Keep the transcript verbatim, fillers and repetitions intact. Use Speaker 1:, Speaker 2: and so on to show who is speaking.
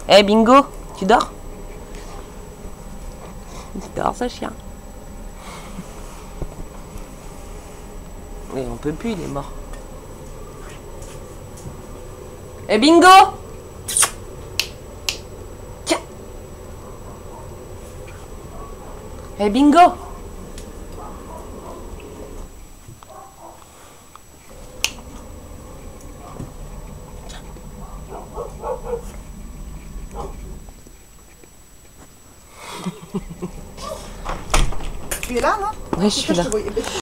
Speaker 1: Eh, Bingo, tu dors? Il dort, ce chien. Mais on peut plus, il est mort. Eh, Bingo! Tiens! Eh, Bingo!
Speaker 2: Tu es là, non?
Speaker 1: Ouais, je suis là.